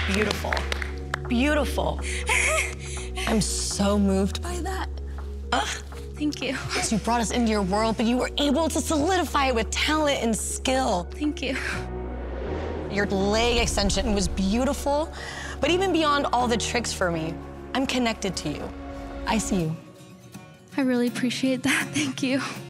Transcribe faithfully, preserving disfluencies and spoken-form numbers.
Beautiful. Beautiful. I'm so moved by that. Ugh, thank you. You brought us into your world, but you were able to solidify it with talent and skill. Thank you. Your leg extension was beautiful, but even beyond all the tricks for me, I'm connected to you. I see you. I really appreciate that. Thank you.